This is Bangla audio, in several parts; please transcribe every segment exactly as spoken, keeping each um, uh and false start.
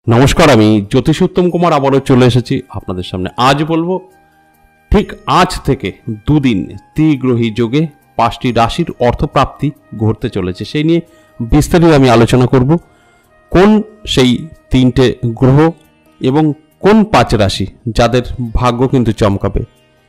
নমস্কার, আমি জ্যোতিষ উত্তম কুমার আবারও চলে এসেছি আপনাদের সামনে। আজ বলবো ঠিক আজ থেকে দুদিন ত্রিগ্রহী যোগে পাঁচটি রাশির অর্থপ্রাপ্তি ঘটতে চলেছে, সেই নিয়ে বিস্তারিত আমি আলোচনা করব। কোন সেই তিনটে গ্রহ এবং কোন পাঁচ রাশি যাদের ভাগ্য কিন্তু চমকাবে।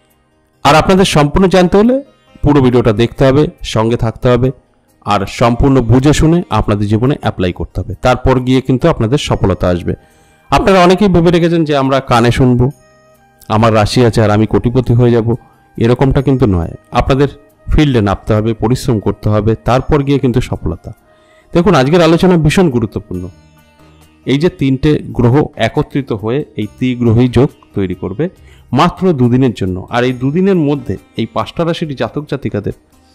আর আপনাদের সম্পূর্ণ জানতে হলে পুরো ভিডিওটা দেখতে হবে, সঙ্গে থাকতে হবে, আর সম্পূর্ণ বুঝে শুনে আপনাদের জীবনে অ্যাপ্লাই করতে হবে। তারপর গিয়ে কিন্তু আপনাদের সফলতা আসবে। আপনারা অনেকেই ভেবে রেখেছেন যে আমরা কানে শুনবো, আমার রাশি আছে আর আমি কোটিপতি হয়ে যাব, এরকমটা কিন্তু নয়। আপনাদের ফিল্ডে নামতে হবে, পরিশ্রম করতে হবে, তারপর গিয়ে কিন্তু সফলতা। দেখুন, আজকের আলোচনা ভীষণ গুরুত্বপূর্ণ। এই যে তিনটে গ্রহ একত্রিত হয়ে এই ত্রিগ্রহী যোগ তৈরি করবে মাত্র দুদিনের জন্য, আর এই দুদিনের মধ্যে এই পাঁচটা রাশির জাতক জাতিকাদের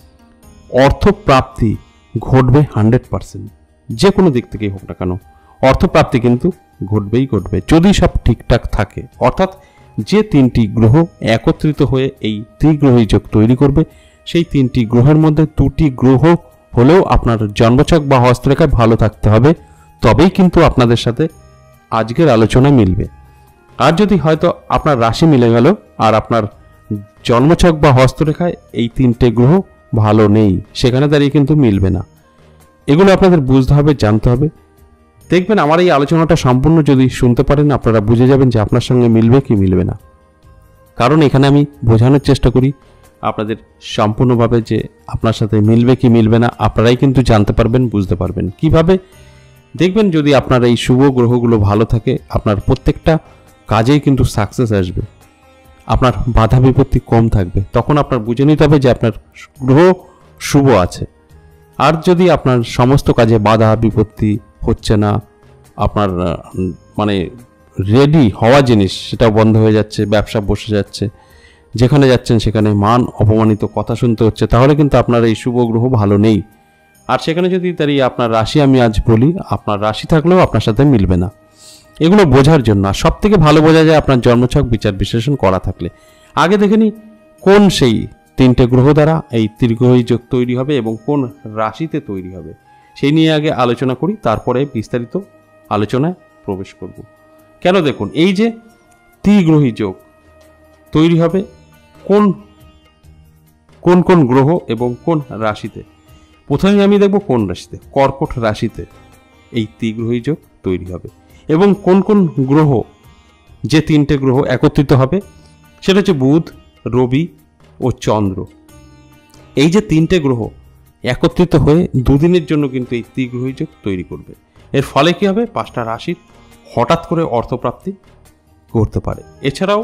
অর্থপ্রাপ্তি ঘটবে হান্ড্রেড পার্সেন্ট। যে কোনো দিক থেকেই হোক না কেন অর্থপ্রাপ্তি কিন্তু ঘটবেই ঘটবে, যদি সব ঠিকঠাক থাকে। অর্থাৎ যে তিনটি গ্রহ একত্রিত হয়ে এই ত্রিগ্রহী যোগ তৈরি করবে, সেই তিনটি গ্রহের মধ্যে দুটি গ্রহ হলেও আপনার জন্মছক বা হস্তরেখায় ভালো থাকতে হবে, তবেই কিন্তু আপনাদের সাথে আজকের আলোচনা মিলবে। আর যদি হয়তো আপনার রাশি মিলে গেল আর আপনার জন্মছক বা হস্তরেখায় এই তিনটে গ্রহ ভালো নেই, সেখানে দাঁড়িয়ে কিন্তু মিলবে না। এগুলো আপনাদের বুঝতে হবে, জানতে হবে। দেখবেন আমার এই আলোচনাটা সম্পূর্ণ যদি শুনতে পারেন, আপনারা বুঝে যাবেন যে আপনার সঙ্গে মিলবে কি মিলবে না। কারণ এখানে আমি বোঝানোর চেষ্টা করি আপনাদের সম্পূর্ণভাবে যে আপনার সাথে মিলবে কি মিলবে না আপনারাই কিন্তু জানতে পারবেন, বুঝতে পারবেন। কিভাবে দেখবেন, যদি আপনার এই শুভ গ্রহগুলো ভালো থাকে, আপনার প্রত্যেকটা কাজেই কিন্তু সাকসেস আসবে, আপনার বাধা বিপত্তি কম থাকবে। তখন আপনার বুঝে নিতে হবে যে আপনার গ্রহ শুভ আছে। আর যদি আপনার সমস্ত কাজে বাধা বিপত্তি হচ্ছে না, আপনার মানে রেডি হওয়া জিনিস সেটাও বন্ধ হয়ে যাচ্ছে, ব্যবসা বসে যাচ্ছে, যেখানে যাচ্ছেন সেখানে মান অপমানিত কথা শুনতে হচ্ছে, তাহলে কিন্তু আপনার এই শুভ গ্রহ ভালো নেই। আর সেখানে যদি দাঁড়িয়ে আপনার রাশি আমি আজ বলি, আপনার রাশি থাকলেও আপনার সাথে মিলবে না। এগুলো বোঝার জন্য সব থেকে ভালো বোঝা যায় আপনার জন্মছক বিচার বিশ্লেষণ করা থাকলে। আগে দেখে নিই কোন সেই তিনটে গ্রহ দ্বারা এই ত্রিগ্রহী যোগ তৈরি হবে এবং কোন রাশিতে তৈরি হবে, সেই নিয়ে আগে আলোচনা করি, তারপরে বিস্তারিত আলোচনায় প্রবেশ করব। কেন দেখুন, এই যে ত্রিগ্রহী যোগ তৈরি হবে কোন কোন কোন গ্রহ এবং কোন রাশিতে। প্রথমে আমি দেখব কোন রাশিতে। কর্কট রাশিতে এই ত্রিগ্রহী যোগ তৈরি হবে। এবং কোন কোন গ্রহ, যে তিনটে গ্রহ একত্রিত হবে সেটা হচ্ছে বুধ, রবি ও চন্দ্র। এই যে তিনটে গ্রহ একত্রিত হয়ে দুদিনের জন্য কিন্তু এই ত্রিগ্রহী যোগ তৈরি করবে। এর ফলে কি হবে, পাঁচটা রাশির হঠাৎ করে অর্থপ্রাপ্তি করতে পারে। এছাড়াও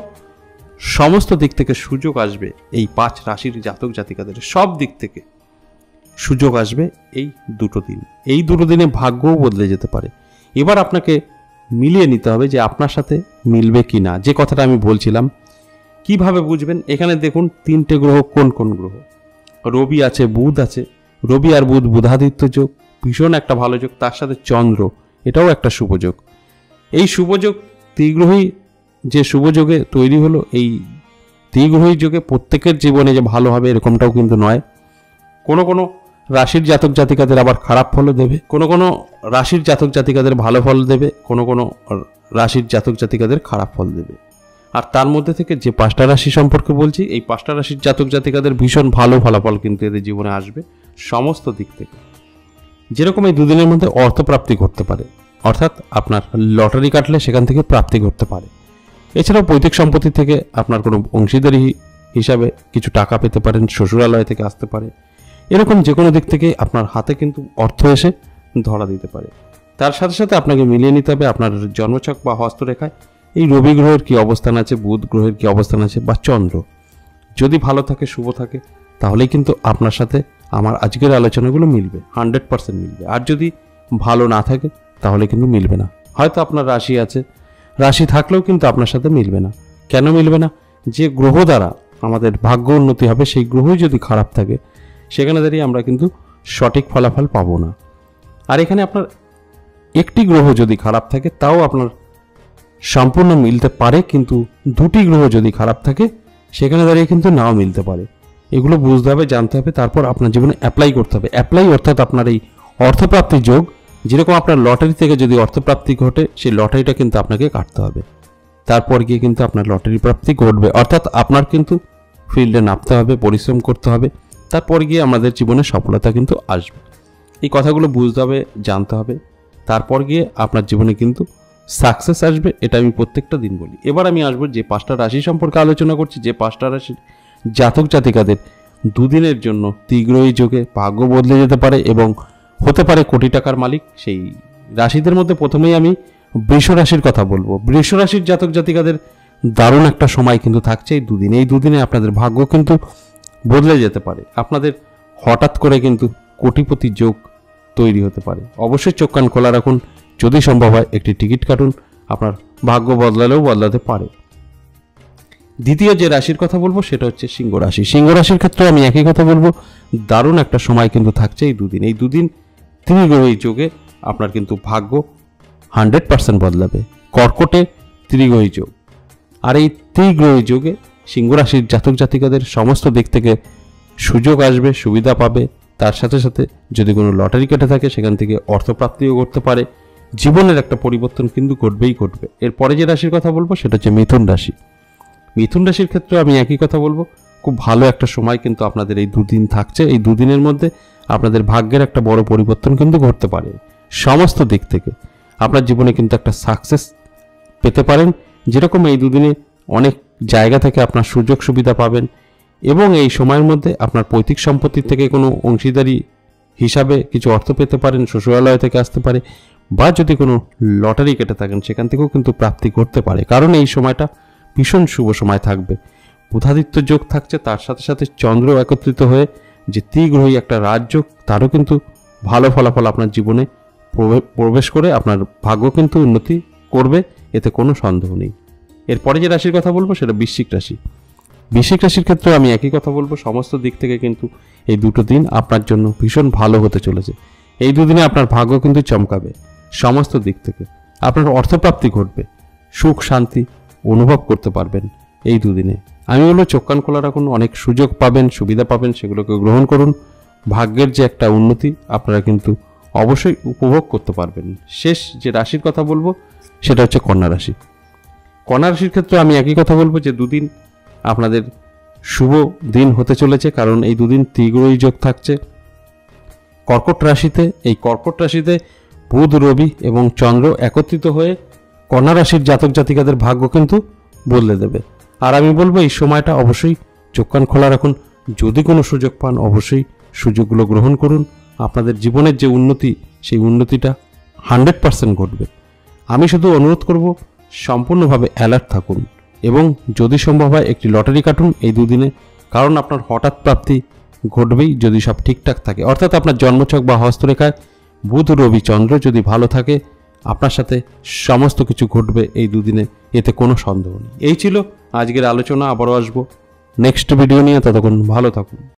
সমস্ত দিক থেকে সুযোগ আসবে, এই পাঁচ রাশির জাতক জাতিকাদের সব দিক থেকে সুযোগ আসবে এই দুটো দিন। এই দুটো দিনে ভাগ্যও বদলে যেতে পারে। এবার আপনাকে মিলিয়ে নিতে হবে যে আপনার সাথে মিলবে কি না। যে কথাটা আমি বলছিলাম, কিভাবে বুঝবেন, এখানে দেখুন তিনটে গ্রহ কোন কোন গ্রহ। রবি আছে, বুধ আছে। রবি আর বুধ বুধাদিত্য যোগ, ভীষণ একটা ভালো যোগ। তার সাথে চন্দ্র, এটাও একটা শুভযোগ। এই শুভযোগ ত্রিগ্রহী যে শুভযোগে তৈরি হলো, এই ত্রিগ্রহী যোগে প্রত্যেকের জীবনে যে ভালো হবে এরকমটাও কিন্তু নয়। কোনো কোনো রাশির জাতক জাতিকাদের আবার খারাপ ফলও দেবে, কোনো কোনো রাশির জাতক জাতিকাদের ভালো ফল দেবে, কোনো কোনো রাশির জাতক জাতিকাদের খারাপ ফল দেবে। আর তার মধ্যে থেকে যে পাঁচটা রাশি সম্পর্কে বলছি, এই পাঁচটা রাশির জাতক জাতিকাদের ভীষণ ভালো ফলাফল কিন্তু এদের জীবনে আসবে সমস্ত দিক থেকে। যেরকম এই দুদিনের মধ্যে অর্থপ্রাপ্তি ঘটতে পারে, অর্থাৎ আপনার লটারি কাটলে সেখান থেকে প্রাপ্তি ঘটতে পারে। এছাড়াও পৈতৃক সম্পত্তি থেকে আপনার কোনো অংশীদারি হিসাবে কিছু টাকা পেতে পারেন, শ্বশুরালয় থেকে আসতে পারে। এরকম যে কোনো দিক থেকে আপনার হাতে কিন্তু অর্থ এসে ধরা দিতে পারে। তার সাথে সাথে আপনাকে মিলিয়ে নিতে হবে আপনার জন্মছক বা হস্তরেখায় এই রবি গ্রহের কী অবস্থান আছে, বুধ গ্রহের কী অবস্থান আছে, বা চন্দ্র যদি ভালো থাকে, শুভ থাকে, তাহলেই কিন্তু আপনার সাথে আমার আজকের আলোচনাগুলো মিলবে, হান্ড্রেড পার্সেন্ট মিলবে। আর যদি ভালো না থাকে তাহলে কিন্তু মিলবে না। হয়তো আপনার রাশি আছে, রাশি থাকলেও কিন্তু আপনার সাথে মিলবে না। কেন মিলবে না? যে গ্রহ দ্বারা আমাদের ভাগ্য উন্নতি হবে সেই গ্রহই যদি খারাপ থাকে, সেখানে দাঁড়িয়ে আমরা কিন্তু সঠিক ফলাফল পাবো না। আর এখানে আপনার একটি গ্রহ যদি খারাপ থাকে তাও আপনার সম্পূর্ণ মিলতে পারে, কিন্তু দুটি গ্রহ যদি খারাপ থাকে সেখানে দাঁড়িয়ে কিন্তু নাও মিলতে পারে। এগুলো বুঝতে হবে, জানতে হবে, তারপর আপনার জীবনে অ্যাপ্লাই করতে হবে। অ্যাপ্লাই অর্থাৎ আপনার এই অর্থপ্রাপ্তির যোগ যেরকম আপনার লটারি থেকে যদি অর্থপ্রাপ্তি ঘটে, সেই লটারিটা কিন্তু আপনাকে কাটতে হবে, তারপর গিয়ে কিন্তু আপনার লটারি প্রাপ্তি ঘটবে। অর্থাৎ আপনার কিন্তু ফিল্ডে নামতে হবে, পরিশ্রম করতে হবে, তারপর গিয়ে আমাদের জীবনে সফলতা কিন্তু আসবে। এই কথাগুলো বুঝতে হবে, জানতে হবে, তারপর গিয়ে আপনার জীবনে কিন্তু সাকসেস আসবে। এটা আমি প্রত্যেকটা দিন বলি। এবার আমি আসবো যে পাঁচটা রাশি সম্পর্কে আলোচনা করছি, যে পাঁচটা রাশির জাতক জাতিকাদের দুদিনের জন্য তীগ্রই যোগে ভাগ্য বদলে যেতে পারে এবং হতে পারে কোটি টাকার মালিক। সেই রাশিদের মধ্যে প্রথমেই আমি বৃষ রাশির কথা বলবো। বৃষ রাশির জাতক জাতিকাদের দারুণ একটা সময় কিন্তু থাকছে এই দুদিন। এই দুদিনে আপনাদের ভাগ্য কিন্তু বদলে যেতে পারে, আপনাদের হঠাৎ করে কিন্তু কোটিপতি যোগ তৈরি হতে পারে। অবশ্যই চোখ কান খোলা রাখুন, যদি সম্ভব হয় একটি টিকিট কাটুন, আপনার ভাগ্য বদলালেও বদলাতে পারে। দ্বিতীয় যে রাশির কথা বলবো সেটা হচ্ছে সিংহ রাশি। সিংহ রাশির ক্ষেত্রে আমি একই কথা বলবো, দারুণ একটা সময় কিন্তু থাকছে এই দুদিন। এই দুদিন ত্রিগ্রহী যোগে আপনার কিন্তু ভাগ্য হান্ড্রেড পার্সেন্ট বদলাবে। কর্কটে ত্রিগ্রহী যোগ, আর এই ত্রিগ্রহী যোগে সিংহ রাশির জাতক জাতিকাদের সমস্ত দিক থেকে সুযোগ আসবে, সুবিধা পাবে। তার সাথে সাথে যদি কোনো লটারি কেটে থাকে সেখান থেকে অর্থপ্রাপ্তিও করতে পারে। জীবনের একটা পরিবর্তন কিন্তু ঘটবেই ঘটবে। এরপরে যে রাশির কথা বলবো সেটা হচ্ছে মিথুন রাশি। মিথুন রাশির ক্ষেত্রে আমি একই কথা বলবো, খুব ভালো একটা সময় কিন্তু আপনাদের এই দুদিন থাকছে। এই দুদিনের মধ্যে আপনাদের ভাগ্যের একটা বড় পরিবর্তন কিন্তু ঘটতে পারে। সমস্ত দিক থেকে আপনার জীবনে কিন্তু একটা সাকসেস পেতে পারেন। যেরকম এই দুদিনে অনেক জায়গা থেকে আপনার সুযোগ সুবিধা পাবেন এবং এই সময়ের মধ্যে আপনার পৈতৃক সম্পত্তির থেকে কোনো অংশীদারি হিসাবে কিছু অর্থ পেতে পারেন, শ্বশুরালয় থেকে আসতে পারে, বা যদি কোনো লটারি কেটে থাকেন সেখান থেকেও কিন্তু প্রাপ্তি করতে পারে। কারণ এই সময়টা ভীষণ শুভ সময় থাকবে। বুধাদিত্য যোগ থাকছে, তার সাথে সাথে চন্দ্র একত্রিত হয়ে যে ত্রিগ্রহী একটা রাজযোগ, তারও কিন্তু ভালো ফলাফল আপনার জীবনে প্রবেশ করে আপনার ভাগ্য কিন্তু উন্নতি করবে, এতে কোনো সন্দেহ নেই। এরপরে যে রাশির কথা বলবো সেটা বৃশ্চিক রাশি। বৃশ্চিক রাশির ক্ষেত্রে আমি একই কথা বলবো, সমস্ত দিক থেকে কিন্তু এই দুটো দিন আপনার জন্য ভীষণ ভালো হতে চলেছে। এই দুদিনে আপনার ভাগ্য কিন্তু চমকাবে, সমস্ত দিক থেকে আপনার অর্থপ্রাপ্তি ঘটবে, সুখ শান্তি অনুভব করতে পারবেন এই দুদিনে। আমি বলবো চোখ কান খোলা রাখুন, অনেক সুযোগ পাবেন, সুবিধা পাবেন, সেগুলোকে গ্রহণ করুন। ভাগ্যের যে একটা উন্নতি আপনারা কিন্তু অবশ্যই উপভোগ করতে পারবেন। শেষ যে রাশির কথা বলবো সেটা হচ্ছে কন্যা রাশি। কন্যা রাশির ক্ষেত্রে আমি একই কথা বলবো যে দুদিন আপনাদের শুভ দিন হতে চলেছে, কারণ এই দুদিন ত্রিগ্রহী যোগ থাকছে কর্কট রাশিতে। এই কর্কট রাশিতে বুধ, রবি এবং চন্দ্র একত্রিত হয়ে কন্যা রাশির জাতক জাতিকাদের ভাগ্য কিন্তু বদলে দেবে। আর আমি বলবো এই সময়টা অবশ্যই চোখ কান খোলা রাখুন, যদি কোনো সুযোগ পান অবশ্যই সুযোগগুলো গ্রহণ করুন। আপনাদের জীবনের যে উন্নতি, সেই উন্নতিটা হান্ড্রেড পার্সেন্ট ঘটবে। আমি শুধু অনুরোধ করব সম্পূর্ণভাবে অ্যালার্ট থাকুন এবং যদি সম্ভব হয় একটি লটারি কাটুন এই দুদিনে, কারণ আপনার হঠাৎ প্রাপ্তি ঘটবেই যদি সব ঠিকঠাক থাকে। অর্থাৎ আপনার জন্মছক বা হস্তরেখায় বুধ, রবি, চন্দ্র যদি ভালো থাকে আপনার সাথে সমস্ত কিছু ঘটবে এই দুদিনে, এতে কোনো সন্দেহ নেই। এই ছিল আজকের আলোচনা। আবারও আসবো নেক্সট ভিডিও নিয়ে, ততক্ষণ ভালো থাকুন।